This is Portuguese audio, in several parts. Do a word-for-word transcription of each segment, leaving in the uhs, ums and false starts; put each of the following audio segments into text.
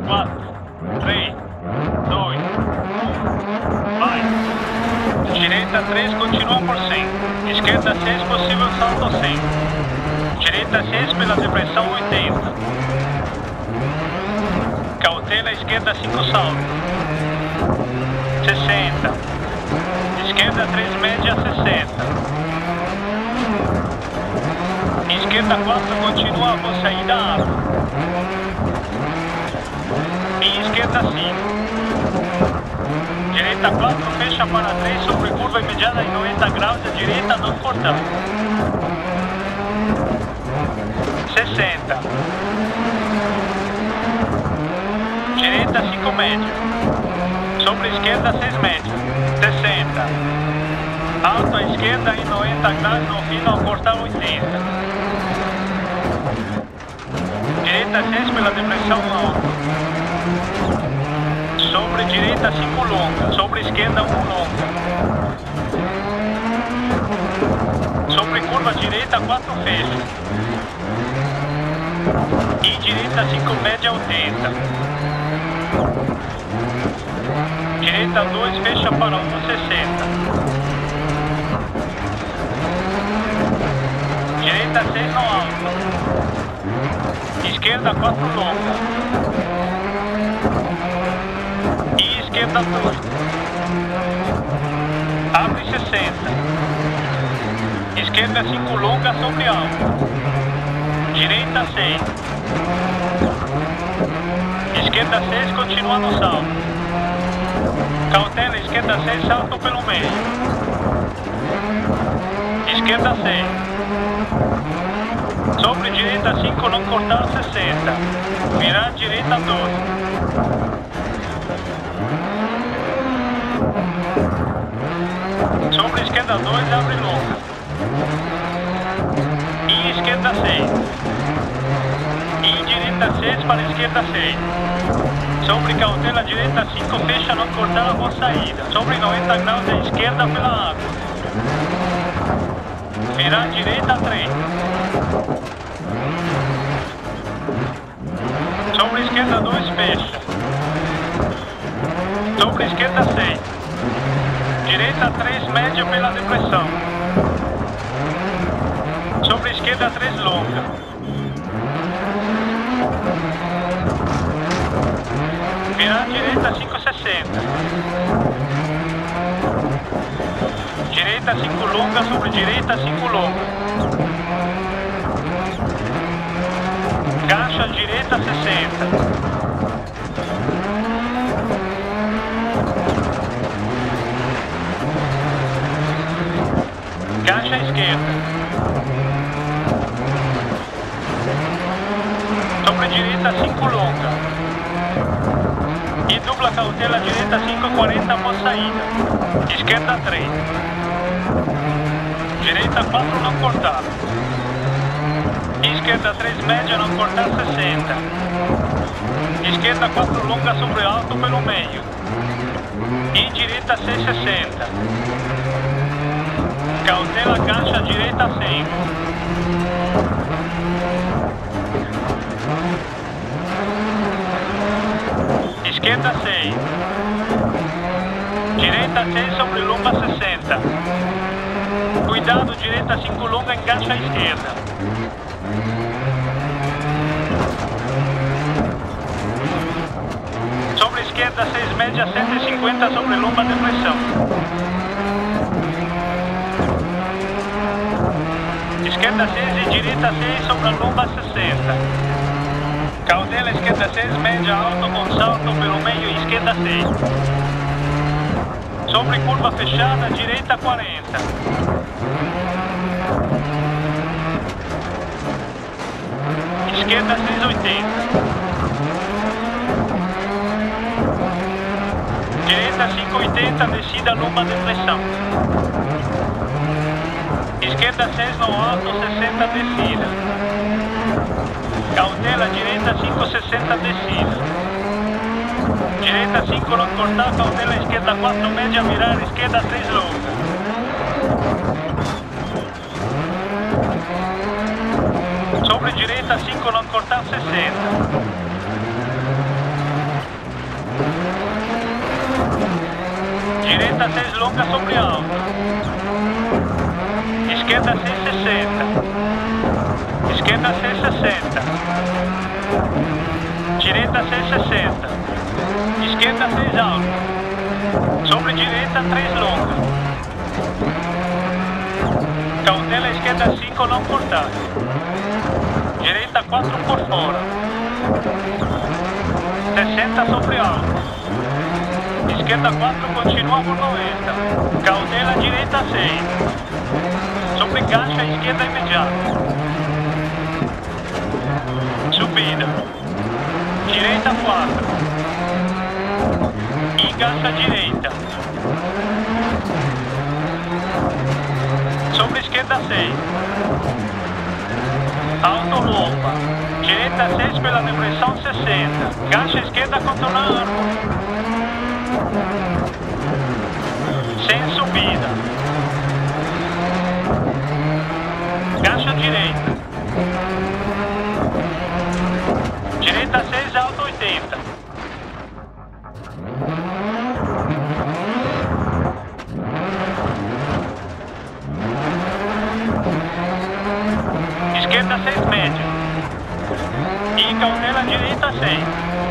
quatro, três, dois, um, vai. Direita três, continua por cem. Esquerda seis, possível salto cem. Direita seis, pela depressão oitenta. Cautela, esquerda cinco, salto. sessenta. Esquerda três, média sessenta. Esquerda quatro, continua, vou sair da água. E esquerda cinco. Direita quatro, fecha para três, sobre curva imediata em noventa graus, à direita, não cortar. sessenta. Direita cinco, média. Sobre esquerda seis, média. sessenta. Alto à esquerda em noventa graus, no final cortar oitenta. Direita seis, pela depressão alta. Sobre direita cinco, longa. Sobre esquerda um, longa. Sobre curva direita quatro, fecha. E direita cinco, média oitenta. Direita dois, fecha para um, sessenta. Direita seis, no alto. Esquerda quatro, longa. E esquerda dois. Abre sessenta. Esquerda cinco, longa sobre alto. Direita seis. Esquerda seis, continua no salto. Cautela, esquerda seis, salto pelo meio. Esquerda seis. Sobre direita cinco, não cortar sessenta. Virar direita doze. Sobre esquerda dois, abre longa. E esquerda seis. E direita seis para esquerda seis. Sobre cautela direita cinco, fecha, não cortar a boa saída. Sobre noventa graus à esquerda pela água. Virar direita três. Sobre esquerda dois, fecha. Sobre esquerda seis. Direita três, média pela depressão. Sobre esquerda três, longa. Virar direita cinco, sessenta. Direita cinco, longa, sobre direita cinco, longa. Caixa direita sessenta. Caixa esquerda. Sobre direita cinco, longa. E dupla cautela direita cinco, quarenta, boa saída. Esquerda três. Direita quatro, não cortar. Esquerda três, média, não cortar sessenta. Esquerda quatro, longa sobre alto pelo meio. E direita seis, sessenta. Cautela, caixa, direita cem. Esquerda seis. Direita seis sobre longa sessenta. Cuidado, direita cinco, longa, encaixa à esquerda. Sobre esquerda seis, média cento e cinquenta sobre longa depressão. Esquerda seis e direita seis sobre a longa sessenta. Cautela, esquerda seis, média alta com salto pelo meio, esquerda seis. Sobre curva fechada, direita quarenta. Esquerda seis, oitenta. Direita cinco, oitenta, descida longa depressão. Esquerda seis no alto, sessenta, descida. Cautela, direita cinco, sessenta, descida. Direita cinco, não cortar, cautela, esquerda quatro, média, virar, esquerda três, longa. Sobre direita cinco, não cortar, sessenta. Direita seis longa sobre alto. Esquerda seis sessenta. Esquerda seis sessenta. Direita seis sessenta. Esquerda seis alto. Sobre direita três longa. Cautela esquerda cinco não cortar. Direita quatro por fora. sessenta sobre alto. Esquerda quatro continua por noventa. Cautela direita seis. Sobre caixa esquerda imediata. Subida. Direita quatro. Engancha direita. Sobre esquerda seis. Alto lomba. Direita seis pela depressão sessenta. Caixa esquerda contorna a árvore. Sem subida. Caixa direita. Direita seis, alto oitenta. Esquerda seis, média. E cautela direita seis.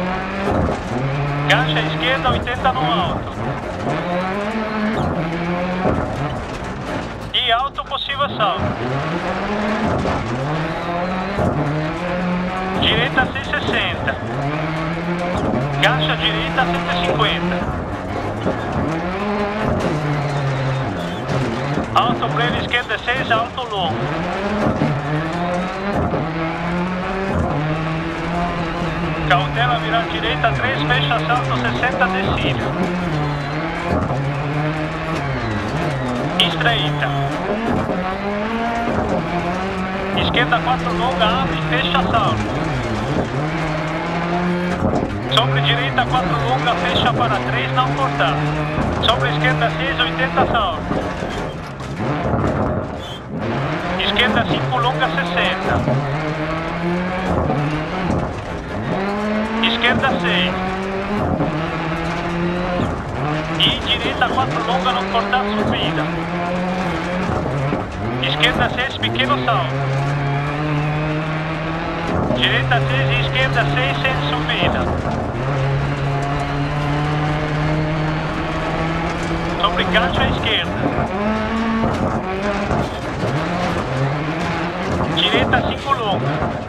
Caixa esquerda oitenta no alto. E alto possível salto. Direita seis sessenta. Caixa direita cento e cinquenta. Alto freio esquerda seis, alto longo. Cautela virar direita três, fecha salto sessenta descida. Estreita. Esquerda quatro longa, abre e fecha salto. Sobre direita quatro longa, fecha para três, não cortar. Sobre esquerda seis, oitenta salto. Esquerda cinco longa, sessenta. Esquerda seis. E direita quatro longa, não cortar subida. Esquerda seis, pequeno salto. Direita seis e esquerda seis, sem subida. Sobre caixa à esquerda. Direita cinco longa.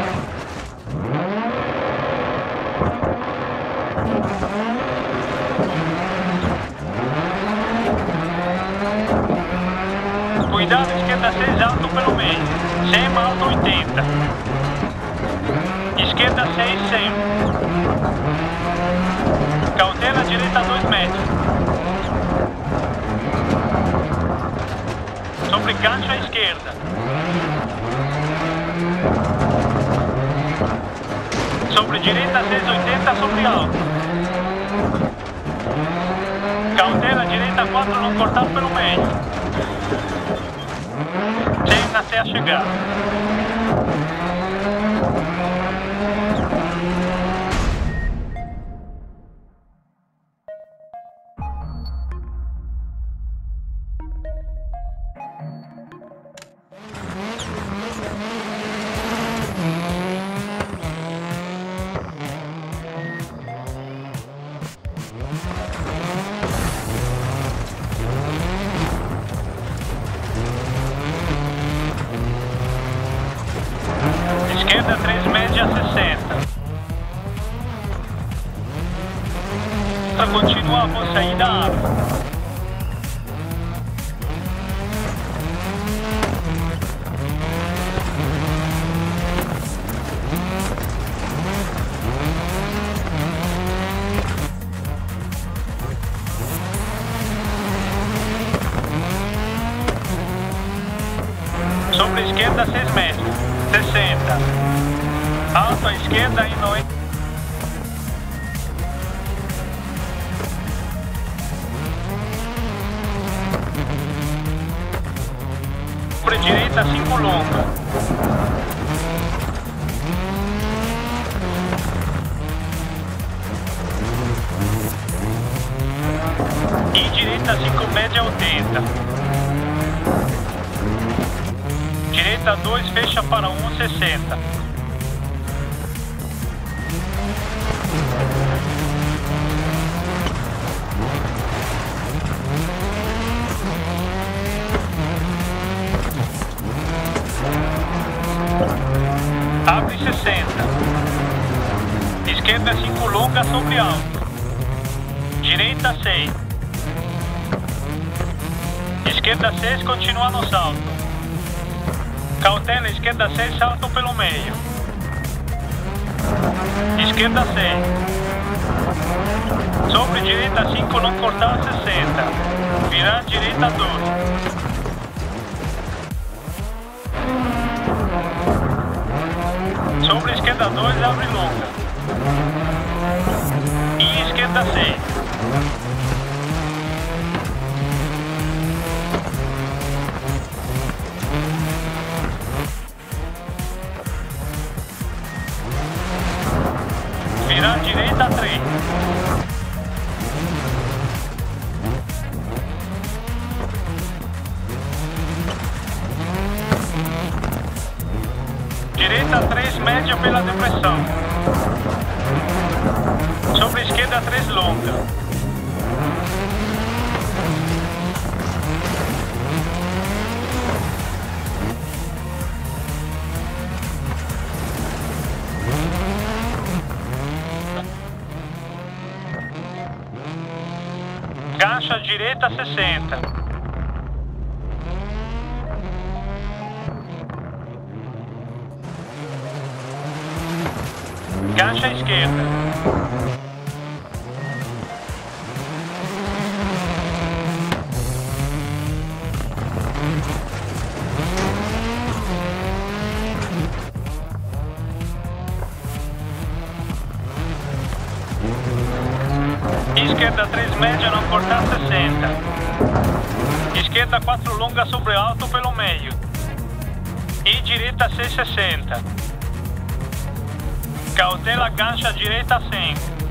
Cuidado, esquerda seis, alto pelo meio. cem, alto oitenta. Esquerda seis, cem. Cautela direita dois metros. Sobre caixa à esquerda. Sobre direita seis, oitenta sobre alto. Cautela direita quatro, não cortar pelo meio. cem até a chegada. Esquerda três, média sessenta. Para continuar, vou sair da árvore. Sobre a esquerda seis metros. sessenta. Alto à esquerda e noite. Sobre direita cinco longa. E direita Direita cinco média oitenta. Direita dois fecha para um sessenta. Abre sessenta. Esquerda cinco longa sobre alto. Direita seis. Esquerda seis continua no salto. Cautela, esquerda seis salto pelo meio. Esquerda seis. Sobre direita cinco não cortar sessenta. Virar direita dois. Sobre esquerda dois, abre longa. E esquerda seis. Virar direita três. Direita três média pela depressão. Sobre esquerda três longa. Gancha direita sessenta. Gancha esquerda. Esquerda três média não cortar sessenta. Esquerda quatro longa sobre alto pelo meio. E direita seis sessenta. Cautela, gancha direita cem.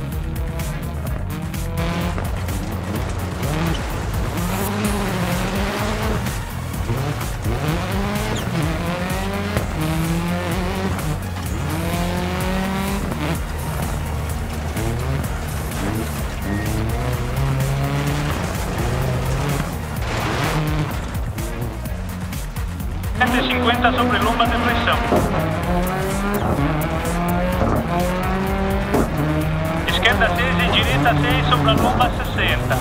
cento e cinquenta sobre lomba de pressão. Esquerda seis e direita seis sobre a lomba sessenta.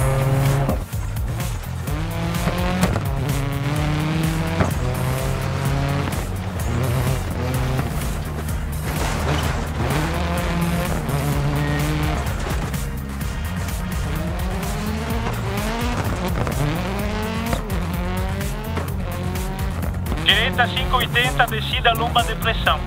Direita cinco oitenta, descida lomba de pressão.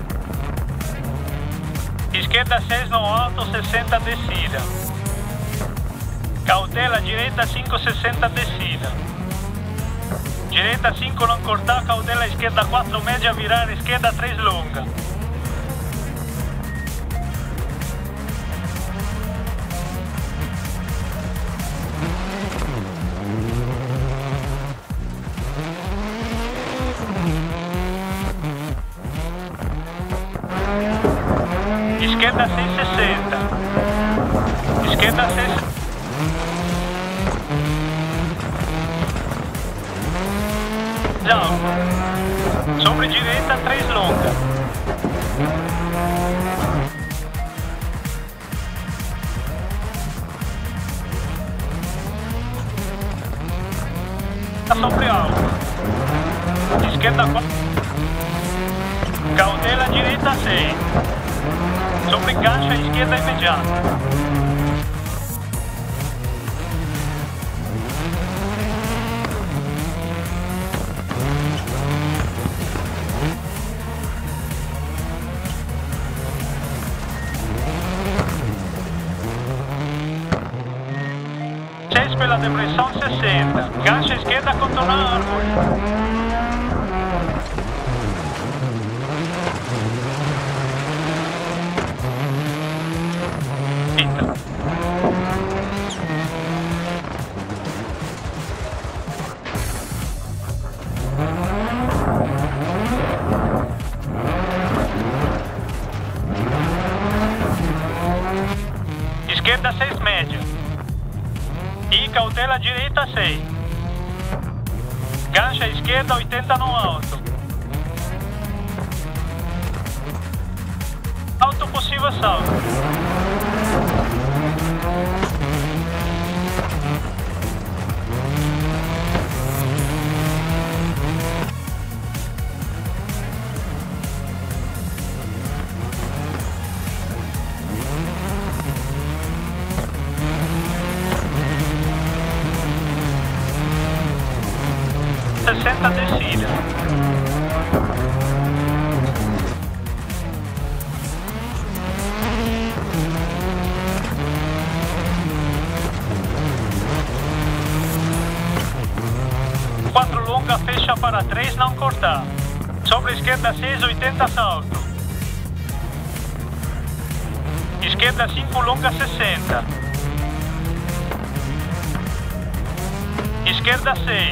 Esquerda seis no alto, sessenta descida. Cautela, direita cinco sessenta descida. Direita cinco não cortar, cautela, esquerda quatro média virar, esquerda três longa. Esquerda seis sessenta. Esquerda seis. Alto. Sobre direita três longa. Sobre alto. Esquerda quatro. Cautela direita seis. Sobre gancha esquerda imediata. seis pela depressão sessenta. Gancha esquerda contornar a árvore. Esquerda seis média. E cautela direita seis. Gancha esquerda oitenta no alto. Alto possível salto. sessenta descida. quatro longa, fecha para três, não cortar. Sobre a esquerda seis, oitenta salto. Esquerda cinco, longa sessenta. Esquerda seis.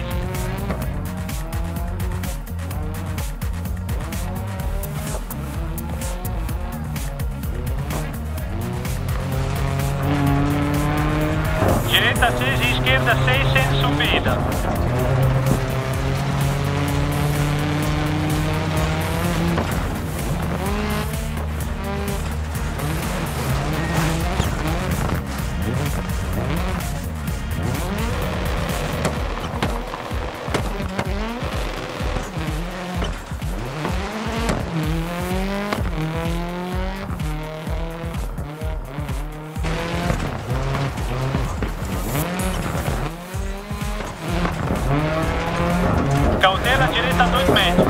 Direita seis e esquerda seis sem subida. Cautela direita dois metros.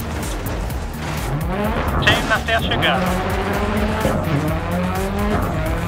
Chain até a chegada.